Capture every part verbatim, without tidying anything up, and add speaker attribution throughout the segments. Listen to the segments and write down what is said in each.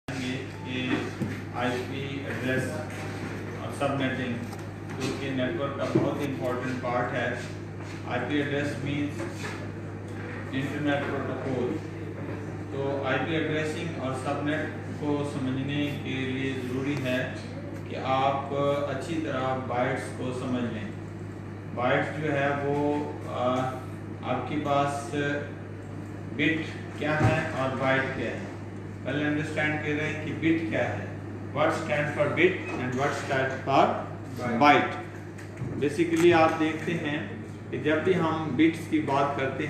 Speaker 1: IP address और subnetting जो कि नेटवर्क का बहुत इंपॉर्टेंट पार्ट है। IP address means internet protocol. तो आईपी एड्रेसिंग और सबनेट को समझने के लिए ज़रूरी है कि आप अच्छी तरह बाइट्स को समझ लें। बाइट्स जो है वो आ, आपके पास बिट क्या है और बाइट क्या है। पहले अंडरस्टैंड कर रहे हैं कि बिट क्या है, what stand for bit and what stand for byte. Basically आप देखते हैं कि जब भी हम बिट्स की बात करते हैं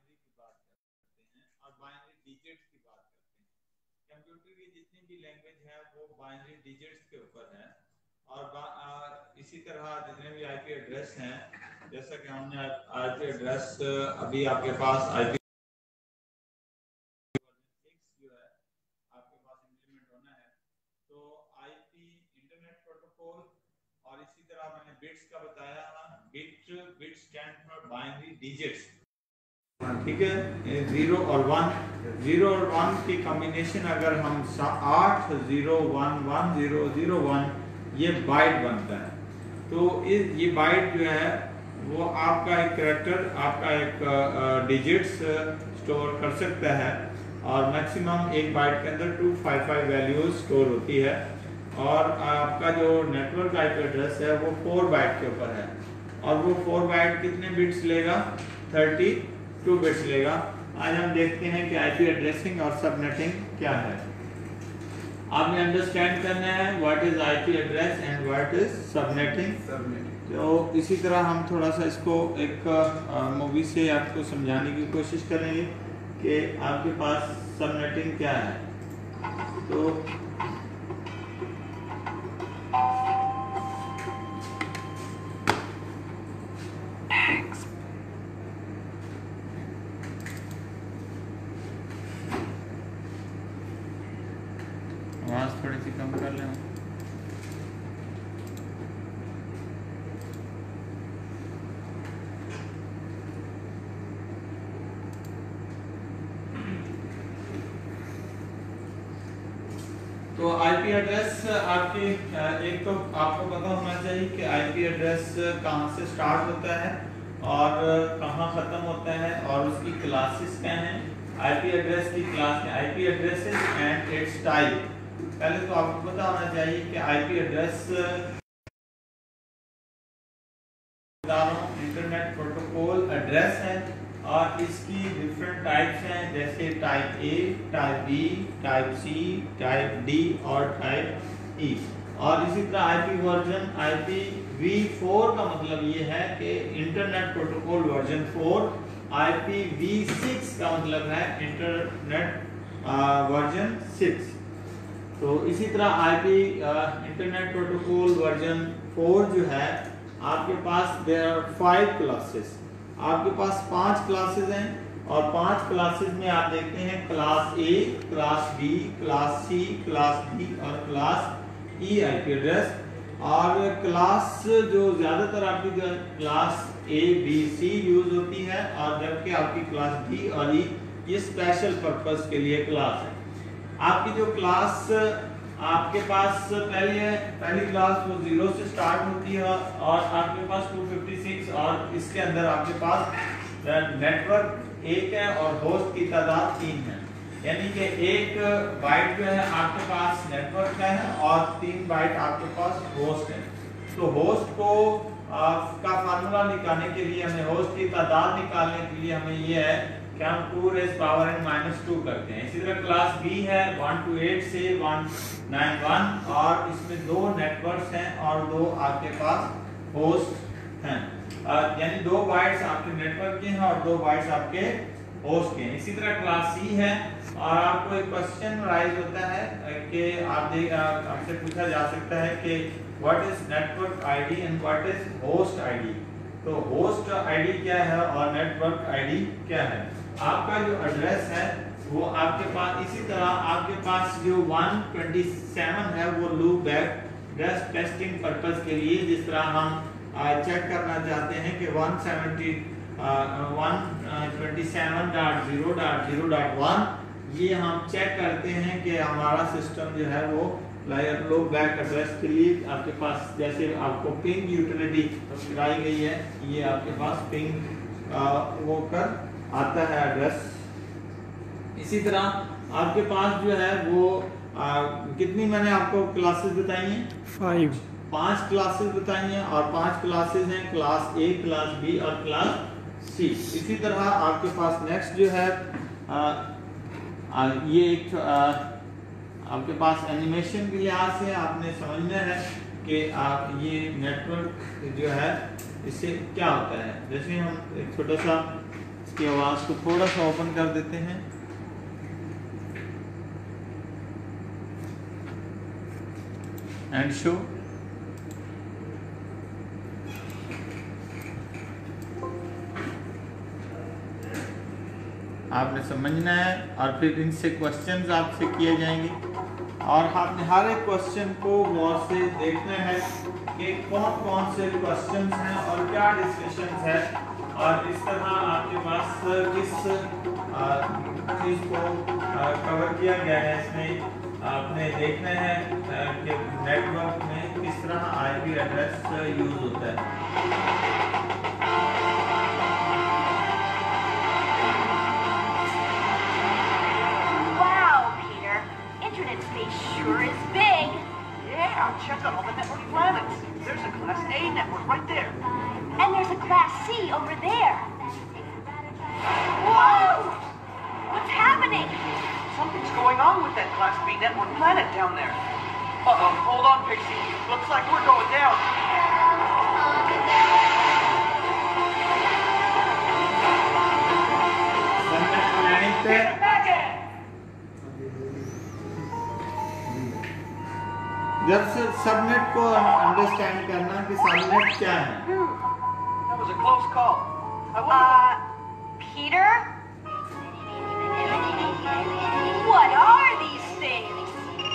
Speaker 1: और बाइनरी डिजिट्स की बात करते हैं, कंप्यूटर की जितनी भी लैंग्वेज है वो बाइनरी डिजिट्स के ऊपर है। और इसी तरह जितने भी आईपी एड्रेस हैं, जैसा कि हमने आईपी एड्रेस अभी आपके पास आईपी जो है आपके पास इंप्लीमेंट होना है, तो आईपी इंटरनेट प्रोटोकॉल। और इसी तरह मैंने बिट्स का बताया, bit bit stand for binary digits, ठीक है। जीरो और वन, जीरो और वन की कॉम्बिनेशन अगर हम आठ zero one one zero zero one ये बाइट बनता है। तो इस ये बाइट जो है वो आपका एक कैरेक्टर, आपका एक डिजिट्स स्टोर कर सकता है। और मैक्सिमम एक बाइट के अंदर two five five values store होती है। और आपका जो नेटवर्क आईपी एड्रेस है वो फोर बाइट के ऊपर है। और वो फोर बाइट कितने बिट्स लेगा? थर्टी टू बिट्स लेगा। आज हम देखते हैं कि आईपी एड्रेसिंग और सबनेटिंग क्या है। आपने अंडरस्टैंड करना है what is IP address and what is subnetting. तो इसी तरह हम थोड़ा सा इसको एक मूवी से आपको समझाने की कोशिश करेंगे कि आपके पास सबनेटिंग क्या है। तो आवाज थोड़ी सी कम कर लें। तो आईपी एड्रेस आपकी, एक तो आपको पता होना चाहिए कि आईपी एड्रेस कहाँ से स्टार्ट होता है और कहाँ ख़त्म होता है और उसकी क्लासेस क्या हैं। आईपी एड्रेस की क्लास में IP addresses and its type. पहले तो आपको पता होना चाहिए कि IP address internet protocol address है और इसकी डिफरेंट टाइप्स हैं, जैसे type A, type B, type C, type D और टाइप ई। और इसी तरह IP version, IP V four का मतलब ये है कि internet protocol version four. IP V six का मतलब है इंटरनेट वर्जन सिक्स। तो इसी तरह IP internet protocol version four जो है आपके पास देयर आर फाइव क्लासेस। आपके पास पांच क्लासेस हैं और पांच क्लासेस में आप देखते हैं class A, class B, class C, class D और क्लास ई आईपी एड्रेस। और क्लास जो ज्यादातर आपकी class A, B, C use होती है, और जबकि आपकी क्लास डी और ई ये स्पेशल पर्पस के लिए क्लास है। आपकी जो क्लास आपके पास पहली है, पहली क्लास वो जीरो से स्टार्ट होती है और आपके पास टू फिफ्टी सिक्स, और इसके अंदर आपके पास नेटवर्क एक है और होस्ट की तादाद तीन है। यानी कि एक बाइट जो है आपके पास नेटवर्क का है और तीन बाइट आपके पास होस्ट है। तो होस्ट को आ, का फार्मूला निकालने के लिए, हमें होस्ट की तादाद निकालने के लिए हमें ये है कि हम two raise power N minus two करते हैं। इसी तरह क्लास बी है वन टू एट से वन नाइन वन, और इसमें दो नेटवर्क्स हैं और दो आपके पास होस्ट हैं। यानी दो बाइट्स आपके नेटवर्क के हैं और दो बाइट्स आपके होस्ट के हैं। इसी तरह क्लास सी है और आपको एक क्वेश्चन राइज होता है कि आप देख आपसे पूछा जा सकता है कि what is network ID and what is host ID. तो होस्ट आईडी क्या है और नेटवर्क आईडी क्या है। आपका जो एड्रेस है वो आपके पास, इसी तरह आपके पास जो वन ट्वेंटी सेवन है वो loop back address testing purpose के लिए, जिस तरह हम चेक करना चाहते हैं कि one seventy one twenty seven dot zero dot zero dot one ये हम चेक करते हैं कि हमारा सिस्टम जो है वो लोग बैक एड्रेस के लिए आपके पास जैसे आपको पिंग यूटिलिटी कराई गई है, ये आपके पास पिंग वो कर आता है एड्रेस। इसी तरह आपके पास जो है वो आ, कितनी मैंने आपको क्लासेस बताई हैं? फाइव पांच क्लासेस बताई हैं और पांच क्लासेस हैं क्लास ए, क्लास बी और क्लास सी। इसी तरह आपके पास नेक्स्ट जो है आ, आ, ये एक आ, आपके पास एनिमेशन के लिहाज से आपने समझना है कि आप ये नेटवर्क जो है इससे क्या होता है। जैसे हम एक छोटा सा इसकी आवाज़ को थोड़ा सा ओपन कर देते हैं। एंड शो आपने समझना है और फिर इनसे क्वेश्चंस आपसे किए जाएंगे और आपने हर एक क्वेश्चन को गौर से देखना है कि कौन कौन से क्वेश्चंस हैं और क्या डिस्कशंस है और इस तरह आपके पास किस चीज़ को कवर किया गया है। इसमें आपने देखना है कि नेटवर्क में किस तरह आईपी एड्रेस यूज होता है।
Speaker 2: Sure is big. Yeah, check out all the network planets. There's a Class A network right there.
Speaker 3: And there's a Class C over there.
Speaker 2: Whoa!
Speaker 3: What's happening?
Speaker 2: Something's going on with that Class B network planet down there. Uh-oh, hold on, Pixie. Looks like we're going down. Get back in!
Speaker 1: जब से subnet को understand करना कि subnet क्या है।
Speaker 2: That was a close call. I wonder.
Speaker 3: Uh, Peter? What are these things?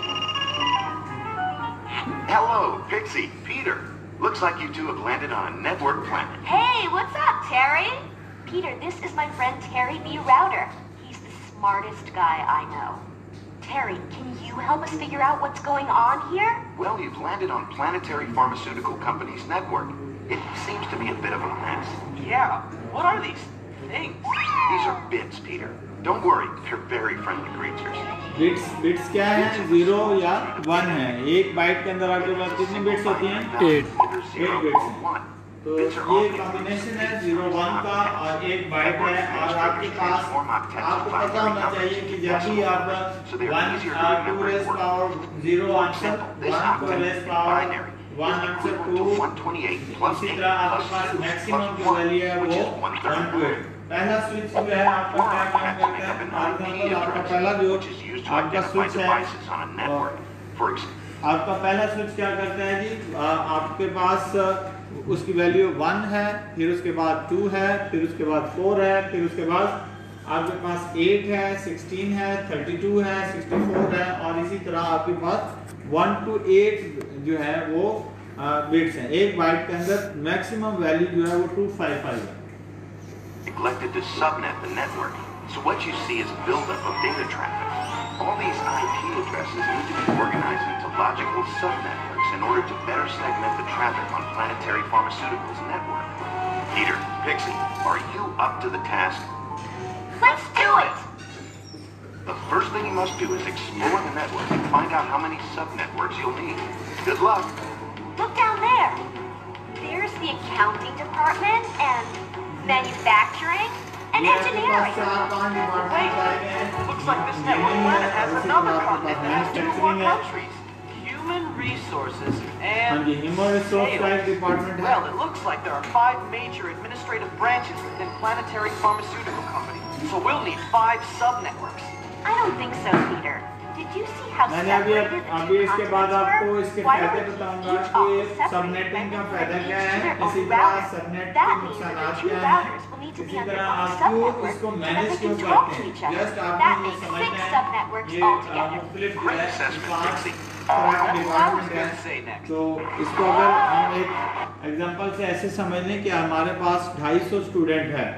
Speaker 4: Hello, Pixie, Peter. Looks like you two have landed on a network planet.
Speaker 3: Hey, what's up, Terry? Peter, this is my friend Terry B. Router. He's the smartest guy I know. Terry, can you help us figure out what's going on here?
Speaker 4: Well, you've landed on Planetary Pharmaceutical Company's network. It seems to be a bit of a mess.
Speaker 2: Yeah, what are these things?
Speaker 4: These are bits, Peter. Don't worry, they're very friendly creatures.
Speaker 1: Bits, bits क्या है? Zero या one है। एक byte के अंदर आपके पास कितनी bits होती हैं? Eight. Eight bits. तो ये कॉम्बिनेशन है जीरो वन का और एक बाइट है और आपके पास आपको पता होना चाहिए कि जब भी आप one two raise power zero answer one को raise power one answer two इसी तरह आपके पास मैक्सिमम जो वैल्यू है वो वन टू एट। पहला स्विच जो है आपका क्या काम करता है? फॉर आपका पहला जो आपका स्विच है आपका पहला स्विच क्या करता है जी? आपके पास उसकी वैल्यू वन है, फिर उसके बाद टू है, फिर उसके बाद फोर है, फिर उसके बाद आपके पास एट है, सिक्सटीन है, थर्टी टू है, सिक्सटी फोर है और इसी तरह आपके पास वन टू एट जो है वो बिट्स हैं। एक बाइट के अंदर मैक्सिमम वैल्यू जो है वो टू फाइव फाइव है।
Speaker 4: Elected to subnet the network, so what you see is a buildup of data traffic. All these I P addresses need to be organized into logical subnetworks in order to better segment the traffic on Planetary Pharmaceuticals network. Peter, Pixie, are you up to the task?
Speaker 3: Let's do it!
Speaker 4: The first thing you must do is explore the network and find out how many subnetworks you'll need. Good luck!
Speaker 3: Look down there. There's the accounting department and manufacturing and engineering.
Speaker 2: Wait, looks like this network planet has another continent that has two more countries. Human resources and sales. Well, it looks like there are five major administrative branches within Planetary Pharmaceutical Company. So we'll need five subnetworks.
Speaker 3: I don't think so, Peter. Did you see how
Speaker 1: मैंने अभी अभी इसके बाद आपको इसके फायदे बताऊंगा कि सबनेटिंग का फायदा क्या है, इसी तरह सबनेट के नुकसानात क्या हैं, इसी तरह आप क्यों इसको मैनेज क्यों करते हैं। जस्ट आपको ये समझना है ये मुख्तलिफ जो है पांच तरह के डिपार्टमेंट हैं। तो इसको अगर हम एक एग्जांपल से ऐसे समझ लें कि हमारे पास ढाई सौ स्टूडेंट है,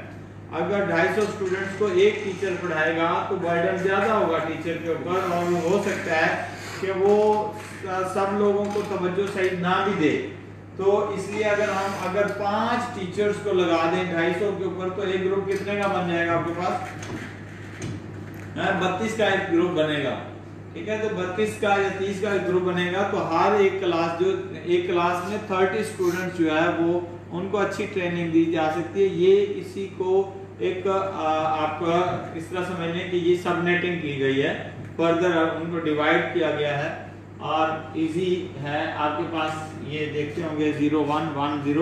Speaker 1: अगर ढाई सौ स्टूडेंट्स को एक टीचर पढ़ाएगा तो बर्डन ज़्यादा होगा टीचर के ऊपर, और हो सकता है कि वो सब लोगों को तवज्जो सही ना भी दे। तो इसलिए अगर हम अगर पांच टीचर्स को लगा दें ढाई सौ के ऊपर, तो एक ग्रुप कितने का बन जाएगा आपके पास? बत्तीस का एक ग्रुप बनेगा, ठीक है। तो बत्तीस का या तीस का एक ग्रुप बनेगा, तो हर एक क्लास जो एक क्लास में तीस स्टूडेंट्स जो है वो उनको अच्छी ट्रेनिंग दी जा सकती है। ये इसी को एक आप इस तरह समझ लें कि ये सबनेटिंग की गई है, फर्दर उनको डिवाइड किया गया है और इजी है। आपके पास ये देखते होंगे zero one one zero,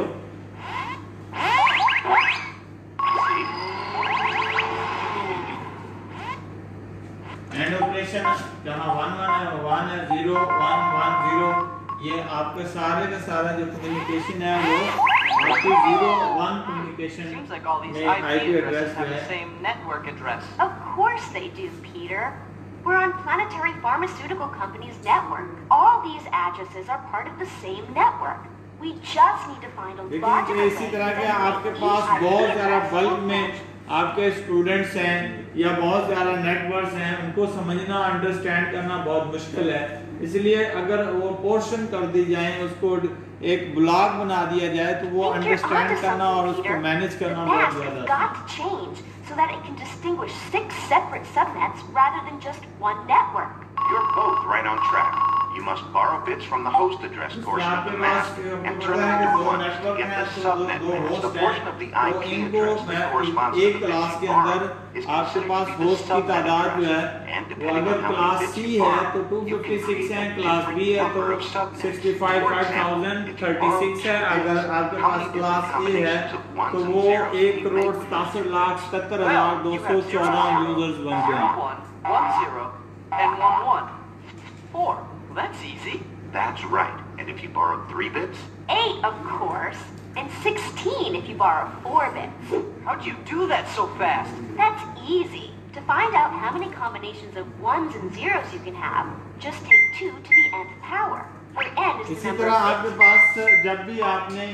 Speaker 1: and operation जहाँ वन वन है वन है, जीरो वन वन जीरो, ये आपके सारे का सारा जो कम्युनिकेशन है वो आपकी जीरो वन कम्युनिकेशन में आईपी एड्रेस है।
Speaker 3: Of course they do, Peter. We're on Planetary Pharmaceutical Company's network. All these addresses are part of the same network. We just need to find a logical
Speaker 1: way इसी तरह के आपके पास बहुत सारा bulk में आपके students हैं या बहुत ज़्यादा नेटवर्क्स हैं, उनको समझना अंडरस्टैंड करना बहुत मुश्किल है। इसलिए अगर वो पोर्शन कर दी जाए, उसको एक ब्लॉक बना दिया जाए, तो वो अंडरस्टैंड करना और उसको मैनेज करना बहुत ज़्यादा
Speaker 3: so that it can distinguish six separate subnets rather than just one network.
Speaker 4: You're both right on track. You must borrow bits from the host address portion of the map and turn them into ones to get the subnet maps. The portion of the I P address that corresponds to the bits you borrow is considered to be the subnet address. And depending on how many bits you borrow, you can create a different number of subnets. For example, if you borrow two bits, how many different combinations of ones and zeros do you make with
Speaker 1: सतासठ lakh सत्तर हजार दो सौ चौदह users बन गए।
Speaker 2: one, one zero, and one one. Four. Well, that's easy.
Speaker 4: That's right. And if you borrow three bits?
Speaker 3: Eight, of course. And sixteen if you borrow four bits.
Speaker 2: How'd you do that so fast?
Speaker 3: That's easy. To find out how many combinations of ones and zeros you can have, just take two to the nth power. For n is the
Speaker 1: इसी
Speaker 3: number
Speaker 1: तरह
Speaker 3: of
Speaker 1: आपके पास जब भी आपने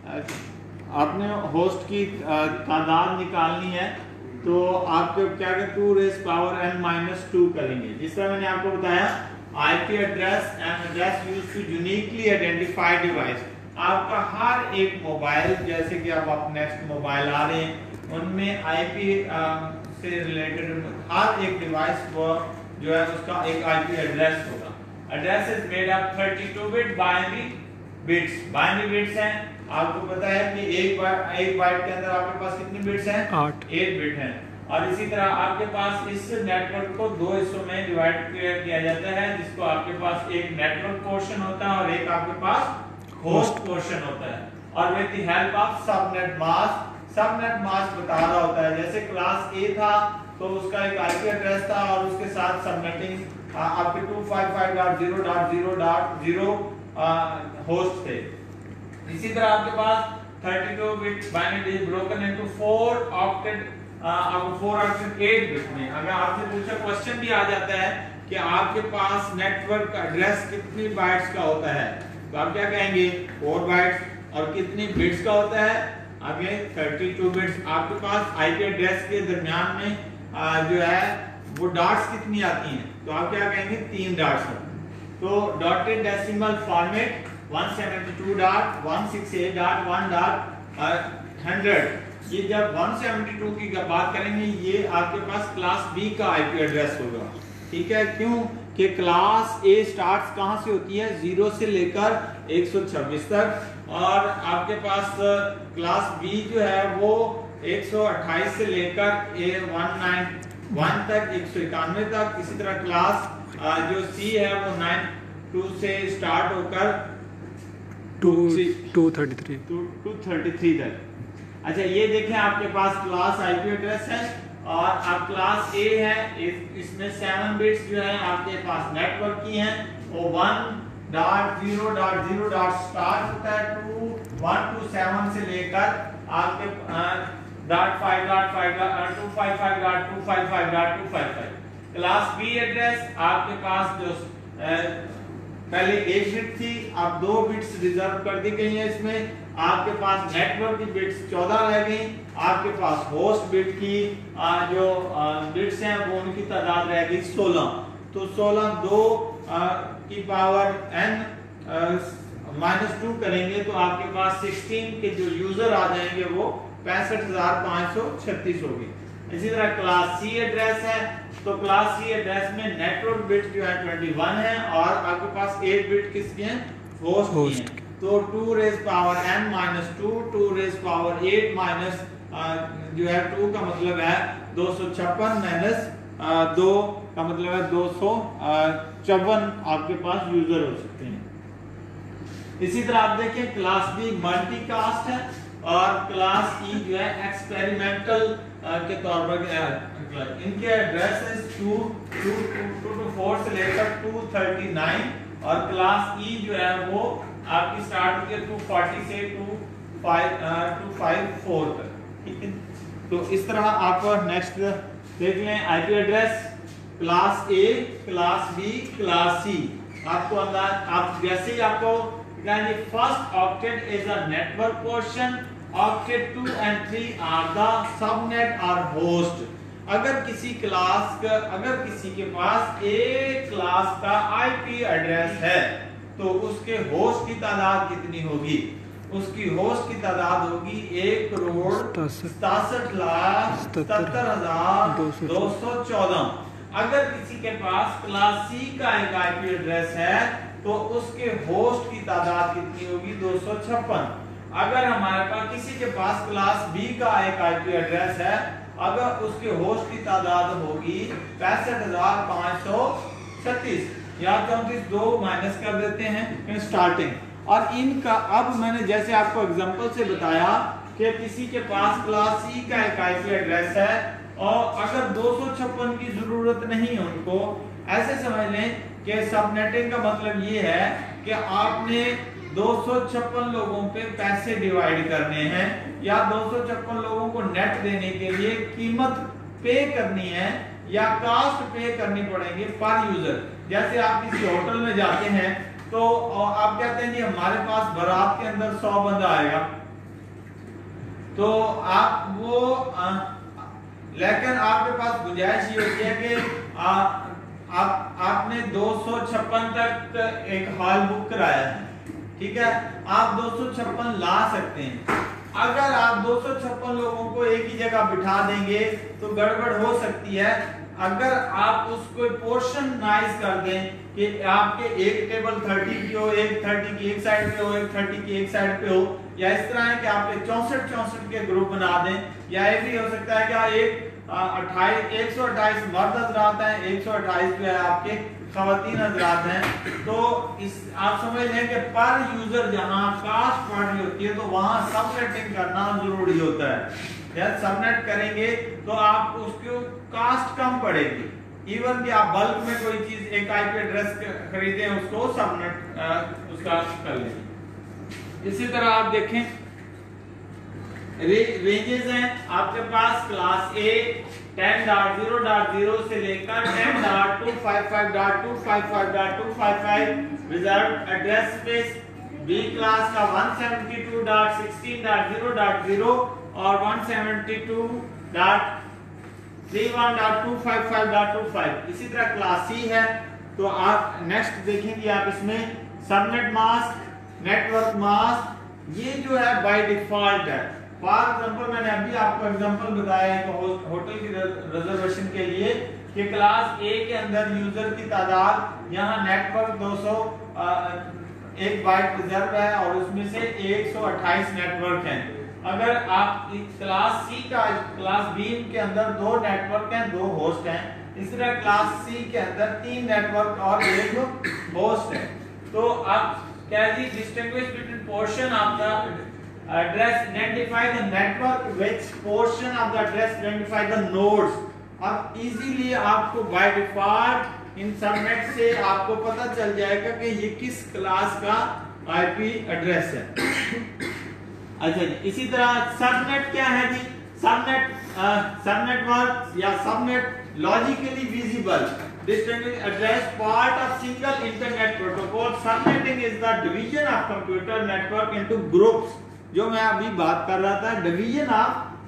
Speaker 1: आपने host की तादाद निकालनी है, तो आपको क्या करें, two raise power N minus two करेंगे। जिस तरह मैंने आपको बताया, IP address and address used to uniquely identify device. आपका हर एक मोबाइल, जैसे कि अब आप नेक्स्ट मोबाइल आ रहे हैं, उनमें आईपी से रिलेटेड हर एक डिवाइस को जो है उसका एक आईपी एड्रेस होगा। Address is made up thirty two bit binary bits. Binary bits हैं, आपको पता है कि एक बाइट एक बाइट के अंदर आपके पास कितनी बिट्स हैं? आठ एट बिट हैं। और इसी तरह आपके पास इस नेटवर्क को दो हिस्सों में डिवाइड किया जाता है, जिसको आपके पास एक नेटवर्क पोर्शन होता है और एक आपके पास होस्ट पोर्शन होता है। और with the help of subnet mask, subnet mask बता रहा होता है, जैसे क्लास ए था तो उसका एक आईपी एड्रेस था और उसके साथ सबनेटिंग आपके two five five dot zero dot zero dot zero host थे। इसी तरह आपके पास thirty two bit binary is broken into four octet, आपको फोर ऑक्टेट एट बिट में। अगर आपसे पूछा क्वेश्चन भी आ जाता है कि आपके पास नेटवर्क एड्रेस कितनी बाइट्स का होता है, तो आप क्या कहेंगे? Four bytes. और कितनी बिट्स का होता है? आगे थर्टी टू बिट्स। आपके पास आईपी एड्रेस के दरमियान में आ, जो है वो डॉट्स कितनी आती हैं, तो आप क्या कहेंगे? तीन डॉट्स। तो dotted decimal format one seventy two dot one sixty eight dot one dot hundred. ये जब वन सेवेंटी टू की बात करेंगे, ये आपके पास क्लास बी का आईपी एड्रेस होगा, ठीक है। क्यों कि क्लास ए स्टार्ट कहां से होती है? जीरो से लेकर एक सौ छब्बीस तक, और आपके पास क्लास बी जो है वो एक सौ अट्ठाईस से लेकर ए वन नाइन वन तक, एक सौ इक्यानवे तक। इसी तरह क्लास जो सी है वो नाइन टू से स्टार्ट होकर two thirty three two thirty three तक। अच्छा, ये देखें आपके पास क्लास आईपी एड्रेस है और आप क्लास ए है, इस, इसमें सेवन बिट्स जो है आपके पास नेटवर्क की हैं, वो one dot zero dot zero dot start होता है टू वन टू सेवन से लेकर आपके dot five dot five two five five dot two five five dot two five five. Class B address आपके पास जो आ, पहले एक बिट थी, अब दो बिट्स रिजर्व कर दी गई है। इसमें आपके पास नेटवर्क की बिट्स चौदह रह गई आपके पास होस्ट बिट की आ, जो बिट्स हैं वो उनकी तादाद रहेगी सोलह। तो सोलह दो आ, की पावर n माइनस टू करेंगे तो आपके पास सोलह के जो यूजर आ जाएंगे वो पैंसठ हजार पाँच सौ छत्तीस होगी। इसी तरह क्लास सी एड्रेस है, तो क्लास सी एड्रेस में नेटवर्क बिट जो है इक्कीस है और आपके पास आठ बिट किसके हैं, होस्ट की हैं। तो two raise power n minus two, two raise power eight minus जो है टू का मतलब है दो सौ छप्पन माइनस दो का मतलब है दो सौ चौवन आपके पास यूजर हो सकते हैं। इसी तरह आप देखें क्लास बी मल्टीकास्ट है और क्लास ई जो है एक्सपेरिमेंटल के तौर पर इनके addresses two two two two four से लेकर टू थर्टी नाइन और क्लास ई जो है वो आपकी स्टार्ट होती है टू फोर्टी से two five two five four तक, ठीक है। तो इस तरह आप नेक्स्ट देख लें IP address class A, class B, class C. आपको अंदाज आप जैसे ही आपको first octet is a network portion, octet two and three are the subnet और होस्ट। अगर किसी क्लास का अगर किसी के पास एक क्लास का आईपी एड्रेस है तो उसके होस्ट की तादाद कितनी होगी, उसकी होस्ट की तादाद होगी एक करोड़ सतासठ लाख सत्तर हजार दो सौ चौदह। अगर किसी के पास क्लास सी का एक आईपी एड्रेस है तो उसके होस्ट की तादाद कितनी होगी, दो सौ छप्पन। अगर हमारे पास किसी के पास क्लास बी का एक आईपी एड्रेस है, अगर उसके होस्ट की तादाद होगी पैंसठ हजार पाँच सौ छत्तीस, या तो हम इस दो माइनस कर देते हैं स्टार्टिंग। और इनका अब मैंने जैसे आपको एग्जांपल से बताया कि किसी के पास क्लास सी का एक आईपी एड्रेस है और अगर दो सौ छप्पन की जरूरत नहीं है उनको, ऐसे समझ लें कि सबनेटिंग का मतलब ये है कि आपने दो सौ छप्पन लोगों पे पैसे डिवाइड करने हैं या दो सौ छप्पन लोगों को नेट देने के लिए कीमत पे करनी है या कास्ट पे करनी पड़ेगी पर यूजर। जैसे आप किसी होटल में जाते हैं तो आप कहते हैं जी हमारे पास बारात के अंदर सौ बंदा आएगा, तो आप वो आ, लेकिन आपके पास गुंजाइश ये होती है कि आ, आप आपने दो सौ छप्पन तक एक हॉल बुक कराया है, ठीक है, आप दो सौ छप्पन ला सकते हैं। अगर आप दो सौ छप्पन लोगों को एक ही जगह बिठा देंगे तो गड़बड़ हो सकती है। अगर आप उसको पोर्शनाइज कर दें कि आपके एक टेबल तीस की हो, एक तीस की एक साइड पे हो, एक तीस की एक साइड पे हो, या इस तरह है कि आपके चौसठ चौसठ के ग्रुप बना दें, या ये भी हो सकता है कि एक अट्ठाईस एक सौ अट्ठाईस मर्द हजरात हैं, एक सौ अट्ठाईस जो है आपके खवातीन हजरात हैं। तो इस आप समझ लें कि पर यूजर जहां कास्ट पड़ रही होती है तो वहां सबनेटिंग करना जरूरी होता है। जब सबनेट करेंगे तो आप उसको कास्ट कम पड़ेगी, इवन कि आप बल्क में कोई चीज एक आईपी एड्रेस खरीदें उसको सबनेट उसका कर लेंगे। इसी तरह आप देखें रे, रेंजेस हैं आपके पास class A ten dot zero dot zero से लेकर ten dot two fifty five dot two fifty five dot two fifty five reserve address space. B class का one seventy two dot sixteen dot zero dot zero और one seventy two dot thirty one dot two fifty five dot twenty five. इसी तरह class सी है तो आप next देखेंगे आप इसमें सबनेट मास्क, नेटवर्क मास्क, ये जो है बाय डिफॉल्ट है। फॉर एग्जांपल मैंने अभी आपको एग्जांपल बताया है तो होटल की रिजर्वेशन के लिए कि क्लास ए के अंदर यूजर की तादाद यहाँ नेटवर्क दो सौ एक बाइट रिजर्व है और उसमें से एक सौ अट्ठाईस नेटवर्क हैं। अगर आप क्लास सी का क्लास बी के अंदर दो नेटवर्क हैं, दो होस्ट हैं, इस तरह क्लास सी के अंदर तीन नेटवर्क और एक होस्ट है। तो आप कैसे distinguish between portion of the address identify the network which portion of the address identify the nodes। अब इजीली आपको बाय डिफॉल्ट इन सबनेट से आपको पता चल जाएगा कि ये किस क्लास का आईपी एड्रेस है। अच्छा जी, इसी तरह सबनेट क्या है जी? सबनेट सबनेट वर्क या subnet logically visible distinguish address part of single internet protocol। Subnetting is the division of computer network into groups। जो मैं अभी बात कर रहा था डिवीजन ऑफ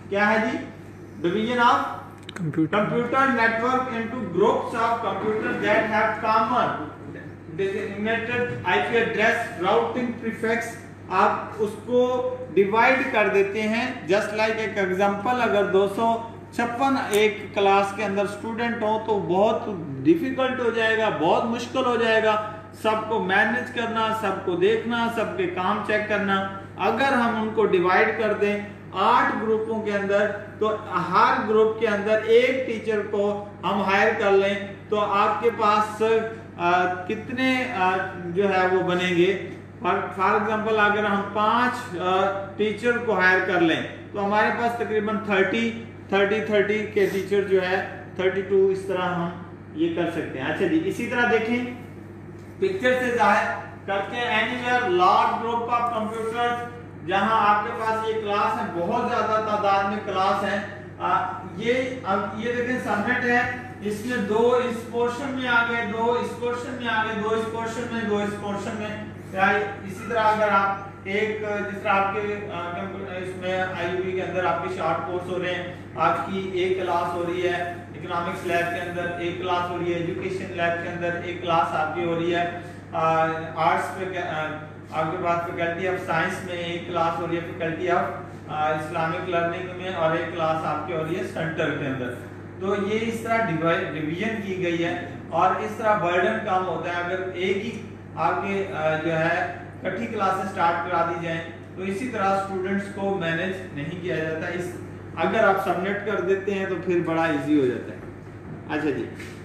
Speaker 1: क्या है जी? Division of computer network into groups of computer that have common designated IP address routing prefix. आप उसको डिवाइड कर देते हैं। जस्ट लाइक एक एग्जांपल, अगर दो सौ छप्पन एक क्लास के अंदर स्टूडेंट हो तो बहुत डिफिकल्ट हो जाएगा, बहुत मुश्किल हो जाएगा सबको मैनेज करना, सबको देखना, सबके काम चेक करना। अगर हम उनको डिवाइड कर दें आठ ग्रुपों के अंदर, तो हर ग्रुप के अंदर एक टीचर को हम हायर कर लें, तो आपके पास आ, कितने आ, जो है वो बनेंगे। फॉर एग्जांपल अगर हम पांच टीचर को हायर कर लें तो हमारे पास तकरीबन तीस तीस तीस के टीचर जो है बत्तीस, इस तरह हम ये कर सकते हैं। अच्छा जी, इसी तरह देखें पिक्चर से जाहिर करते हैं anywhere large group of computers, जहां आपके पास ये क्लास है, बहुत ज्यादा तादाद में क्लास है। आ, ये अब ये देखें सबनेट है, इसमें दो इस पोर्शन में आ गए, दो इस पोर्शन में आ गए, दो इस पोर्शन में, दो इस पोर्शन में। इसी तरह अगर आप एक जिस तरह आपके इसमें आईयूबी के अंदर आपके शॉर्ट कोर्स हो रहे हैं, आपकी एक क्लास हो रही है इकोनॉमिक्स लैब के अंदर, एक क्लास हो रही है एजुकेशन लैब के अंदर, एक क्लास आपकी हो रही है आर्ट्स पे आपके पास फैकल्टी ऑफ साइंस में, एक क्लास हो रही है फैकल्टी ऑफ इस्लामिक लर्निंग में, और एक क्लास आपकी हो रही है सेंटर के अंदर। तो ये इस तरह डिवीजन की गई है और इस तरह बर्डन कम होता है। अगर एक ही आपके जो है इकट्ठी क्लासेस स्टार्ट करा दी जाए तो इसी तरह स्टूडेंट्स को मैनेज नहीं किया जाता। इस अगर आप सबनेट कर देते हैं तो फिर बड़ा इजी हो जाता है। अच्छा जी,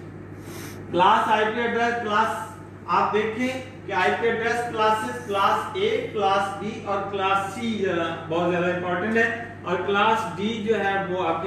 Speaker 1: क्लास आईपी एड्रेस क्लास आप देखें कि IP address classes class A, class B और क्लास सी जरा बहुत ज्यादा इंपॉर्टेंट है, और क्लास डी जो है वो आपके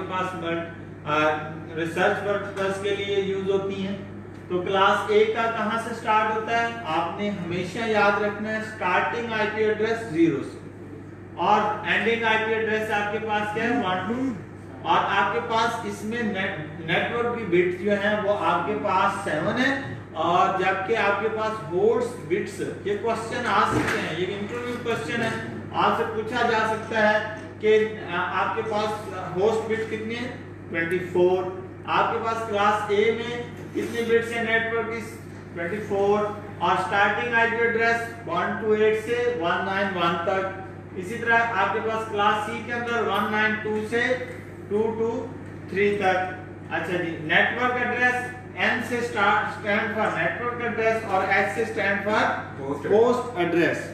Speaker 1: पास रिसर्च पर्पस के लिए यूज होती हैं। तो क्लास ए का कहां से स्टार्ट होता है, आपने हमेशा याद रखना है स्टार्टिंग आईपी एड्रेस जीरो से, और एंडिंग आईपी एड्रेस आपके पास क्या है वन टू, और आपके पास इसमें नेट, नेटवर्क की बिट्स जो है वो आपके पास सेवन है, और जबकि आपके पास होस्ट बिट्स, ये क्वेश्चन आ सकते हैं, ये इंटरव्यू क्वेश्चन है, आपसे पूछा जा सकता है कि आपके पास होस्ट बिट कितने हैं चौबीस, आपके पास क्लास ए में कितने बिट्स है नेटवर्क की चौबीस, और starting IP address one two eight से वन नाइन वन तक। इसी तरह आपके पास क्लास सी के अंदर वन नाइन टू से टू टू थ्री तक। अच्छा जी, नेटवर्क एड्रेस एन से start stand for network address और एच से stand for host address.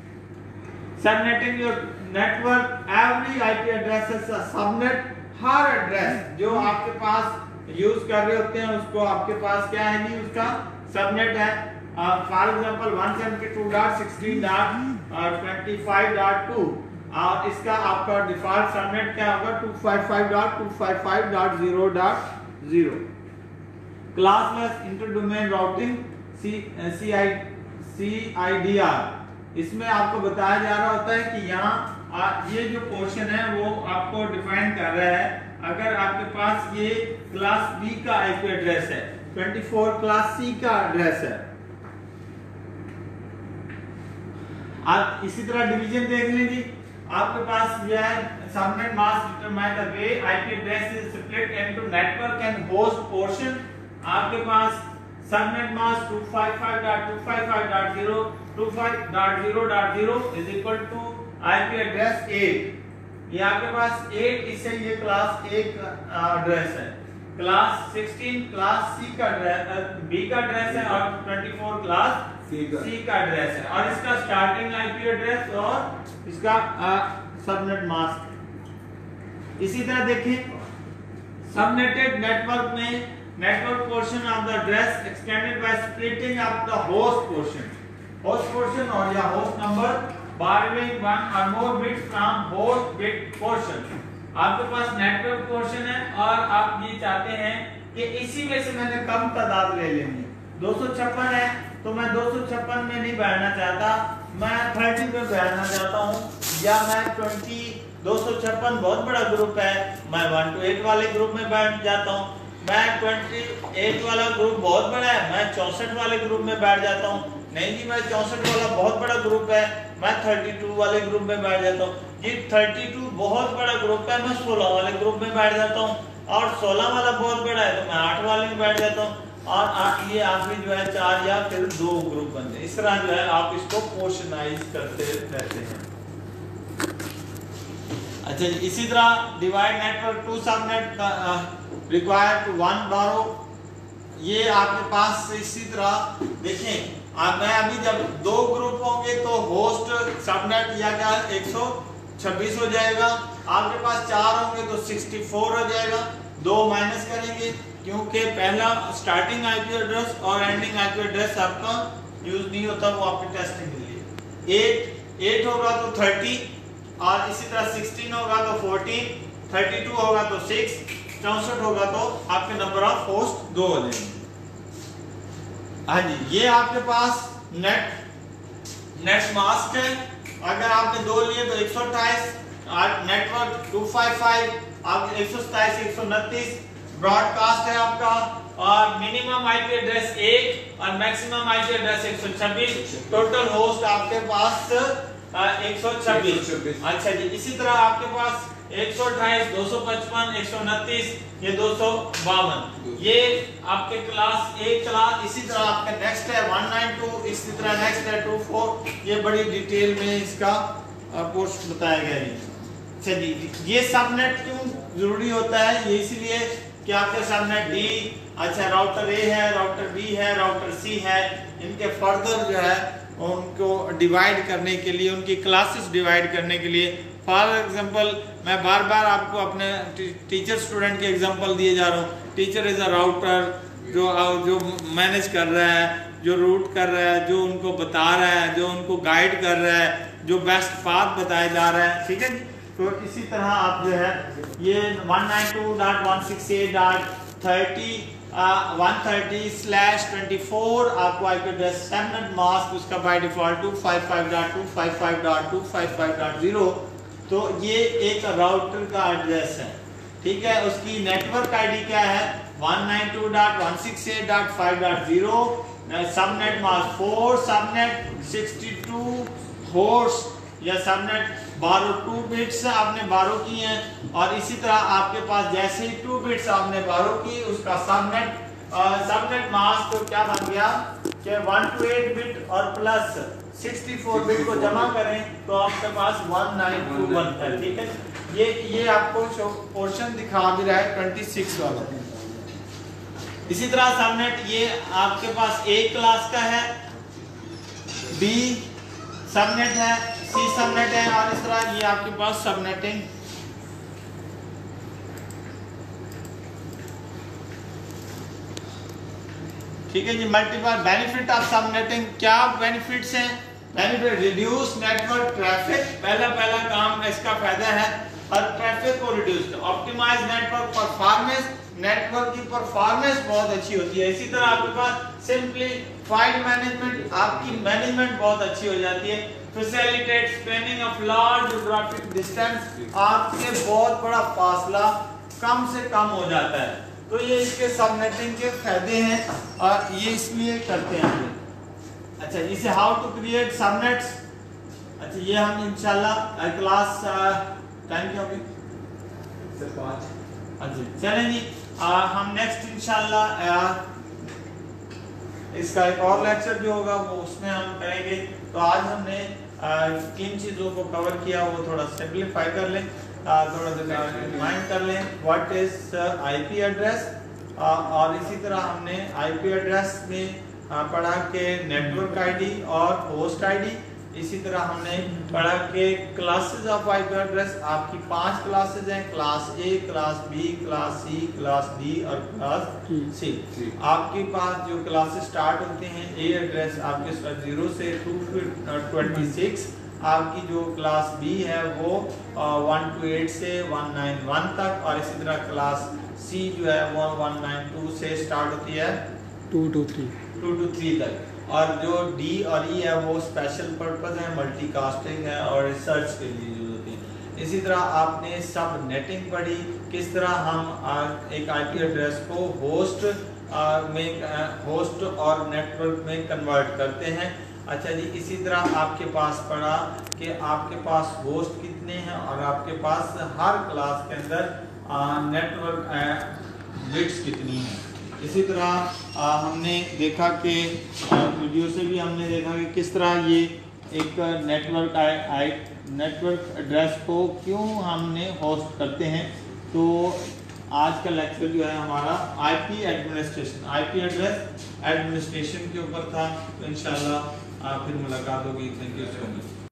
Speaker 1: Subnetting your network, every IP address is a subnet. हर एड्रेस जो आपके पास यूज कर रहे होते हैं उसको आपके पास क्या है जी, उसका सबनेट है। For example one seventy two dot sixteen dot twenty five dot two, और इसका आपका डिफॉल्ट सबनेट क्या होगा two fifty five dot two fifty five dot zero dot zero. Classless interdomain routing C C I C I D R, इसमें आपको बताया जा रहा होता है कि यहाँ ये जो पोर्शन है वो आपको डिफाइन कर रहा है। अगर आपके पास ये क्लास बी का आईपी एड्रेस है, चौबीस क्लास सी का एड्रेस है। आप इसी तरह डिवीजन देख लीजिए, आपके पास जो है subnet mask determine the way IP address is split into network and host portion. आपके पास subnet mask two fifty five dot two fifty five dot zero two fifty five dot zero dot zero is equal to IP address eight. ये आपके पास eight, इससे ये class ए का address है। Class sixteen class C का address, B का address है, और चौबीस क्लास सी का एड्रेस है, और इसका स्टार्टिंग आईपी एड्रेस और इसका सबनेट मास्क। इसी तरह देखें सबनेटेड नेटवर्क में network portion of the address extended by splitting of the host portion. Host portion और या host number borrowing one or more bits from host bit portion। आपके पास नेटवर्क पोर्शन है और आप ये चाहते हैं कि इसी में से मैंने कम तादाद ले लेनी है। दो सौ छप्पन है तो मैं दो सौ छप्पन में नहीं बैठना चाहता, मैं तीस में बैठना चाहता हूँ, या मैं बीस दो सौ छप्पन बहुत बड़ा ग्रुप है, मैं वन टू एट वाले ग्रुप में बैठ जाता हूँ। मैं अट्ठाईस वाला ग्रुप बहुत बड़ा है, मैं चौसठ वाले ग्रुप में बैठ जाता हूँ। नहीं जी मैं चौसठ वाला बहुत बड़ा ग्रुप है, मैं बत्तीस वाले ग्रुप में बैठ जाता हूँ। जी बत्तीस बहुत बड़ा ग्रुप है, मैं सोलह वाले ग्रुप में बैठ जाता हूँ, और सोलह वाला बहुत बड़ा है तो मैं आठ वाले में बैठ जाता हूँ, और आ, ये आखिरी जो है चार या फिर दो ग्रुप बनते हैं। इस तरह जो है आप इसको पोर्शनाइज करते रहते हैं। अच्छा जी, इसी तरह divide network to subnet required two one borrow, ये आपके पास इसी तरह देखें आप, मैं अभी जब दो ग्रुप होंगे तो होस्ट सबनेट या क्या एक सौ छब्बीस हो जाएगा, आपके पास चार होंगे तो चौंसठ हो जाएगा, दो माइनस करेंगे क्योंकि पहला स्टार्टिंग आईपी एड्रेस और एंडिंग आईपी एड्रेस आपका यूज नहीं होता, वो आपके टेस्टिंग के लिए। एट एट होगा तो तीस, और इसी तरह सोलह होगा तो चौदह, बत्तीस होगा तो छह, चौसठ होगा तो आपके नंबर ऑफ होस्ट दो हो जाएंगे। हाँ जी, ये आपके पास नेट नेट मास्क है, अगर आपने दो लिए तो एक सौ अट्ठाईस, नेटवर्क दो सौ पचपन, आप एक सौ सत्ताईस, एक सौ उनतीस, ब्रॉडकास्ट है आपका, और मिनिमम आईपी एड्रेस एक और मैक्सिमम आईपी एड्रेस एक सौ छब्बीस, टोटल होस्ट आपके पास एक सौ छब्बीस। अच्छा जी, इसी तरह आपके पास एक सौ अट्ठाईस, दो सौ पचपन, एक सौ उनतीस, ये दो सौ बावन, ये आपके क्लास एक क्लास। इसी तरह आपका नेक्स्ट है एक सौ बानवे, इसी तरह नेक्स्ट है चौबीस, ये बड़ी डिटेल में इसका पोस्ट बताया गया है। अच्छा जी, ये सबनेट क्यों जरूरी होता है, ये इसलिए कि आपके सबनेट डी, अच्छा राउटर ए है, राउटर बी है, राउटर सी है, इनके फर्दर जो है उनको डिवाइड करने के लिए, उनकी क्लासेस डिवाइड करने के लिए। फॉर एग्जांपल मैं बार बार आपको अपने टीचर स्टूडेंट के एग्जांपल दिए जा रहा हूँ। टीचर इज अ राउटर, जो जो मैनेज कर रहा है, जो रूट कर रहा है, जो उनको बता रहा है, जो उनको गाइड कर रहा है, जो बेस्ट पाथ बताया जा रहा है, ठीक है। तो इसी तरह आप जो है ये एक सौ बानवे डॉट एक सौ अड़सठ डॉट तीस one thirty slash twenty four आपको आईपी एड्रेस सबनेट मास्क उसका by default two fifty five dot two fifty five dot two fifty five dot zero, तो ये एक राउटर का एड्रेस है, ठीक है। उसकी नेटवर्क आईडी क्या है एक सौ बानवे डॉट एक सौ अड़सठ dot five dot zero, subnet mask four, subnet sixty two host या सबनेट बारह टू बिट्स आपने बारह की हैं, और इसी तरह आपके पास जैसे ही टू बिट्स आपने बारह की उसका सबनेट सबनेट मास्क तो क्या बन गया कि वन टू एट बिट और प्लस सिक्सटी फोर बिट को जमा करें तो आपके पास वन नाइन टू वन है, ठीक है। ये ये आपको पोर्शन दिखा भी रहा है छब्बीस वाला। इसी तरह सबनेट ये आपके पास ए क्लास का है, बी सबनेट है, सी सबनेट है, और इस तरह ये आपके पास सबनेटिंग ठीक है जी। मल्टीपल बेनिफिट ऑफ सबनेटिंग, क्या बेनिफिट्स हैं? बेनिफिट रिड्यूस नेटवर्क ट्रैफिक, पहला पहला काम इसका फायदा है, और ट्रैफिक को reduce, optimize network performance, network की परफॉर्मेंस बहुत अच्छी होती है। इसी तरह आपके पास सिंपलीफाइड मैनेजमेंट, आपकी मैनेजमेंट बहुत अच्छी हो जाती है। Facilitate spanning of large geographic distance, आपके बहुत बड़ा फासला कम से कम हो जाता है। तो ये इसके सबनेटिंग के फायदे हैं, और ये इसलिए करते हैं। अच्छा, इसे हाउ टू क्रिएट सबनेट्स, अच्छा ये हम इंशाल्लाह क्लास टाइम क्या होगी सर पाँच, अच्छा चलें जी, आ, हम नेक्स्ट इंशाल्लाह इसका एक और लेक्चर जो होगा वो उसमें हम करेंगे। तो आज हमने आ, किन चीज़ों को कवर किया वो थोड़ा सिंपलीफाई कर लें, आ, थोड़ा सा रिमाइंड कर लें व्हाट इज आईपी एड्रेस, और इसी तरह हमने आईपी एड्रेस में आ, पढ़ा के नेटवर्क आईडी और होस्ट आईडी। इसी तरह हमने पढ़ा के क्लासेस ऑफ आईपी एड्रेस, आपकी पांच क्लासेस हैं, class A, class B, class C, class D और क्लास सी। आपके पास जो क्लासेस स्टार्ट होते हैं ए एड्रेस आपके जीरो से टू ट्वेंटी सिक्स, आपकी जो क्लास बी है वो वन टू एट से वन नाइन वन तक, और इसी तरह क्लास सी जो है वो वन नाइन टू से स्टार्ट होती है two two three two two three तक, और जो डी और ई है वो स्पेशल पर्पस है, मल्टीकास्टिंग है और रिसर्च के लिए यूज होती है। इसी तरह आपने सब नेटिंग पढ़ी, किस तरह हम एक आईपी एड्रेस को होस्ट में होस्ट और नेटवर्क में कन्वर्ट करते हैं। अच्छा जी, इसी तरह आपके पास पढ़ा कि आपके पास होस्ट कितने हैं और आपके पास हर क्लास के अंदर नेटवर्क बिट्स कितनी हैं। इसी तरह आ, हमने देखा कि वीडियो से भी हमने देखा कि किस तरह ये एक network I, I network address को क्यों हमने होस्ट करते हैं। तो आज का लेक्चर जो है हमारा IP administration IP address administration के ऊपर था। तो इंशाल्लाह फिर मुलाकात होगी। Thank you so much.